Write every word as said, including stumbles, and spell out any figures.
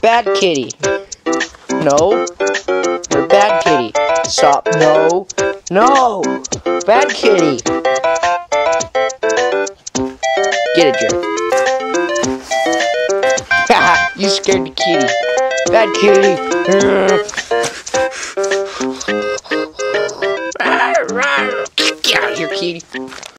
Bad kitty. No. You're a bad kitty. Stop. No. No. Bad kitty. Get it, Jerry. Haha, you scared the kitty. Bad kitty.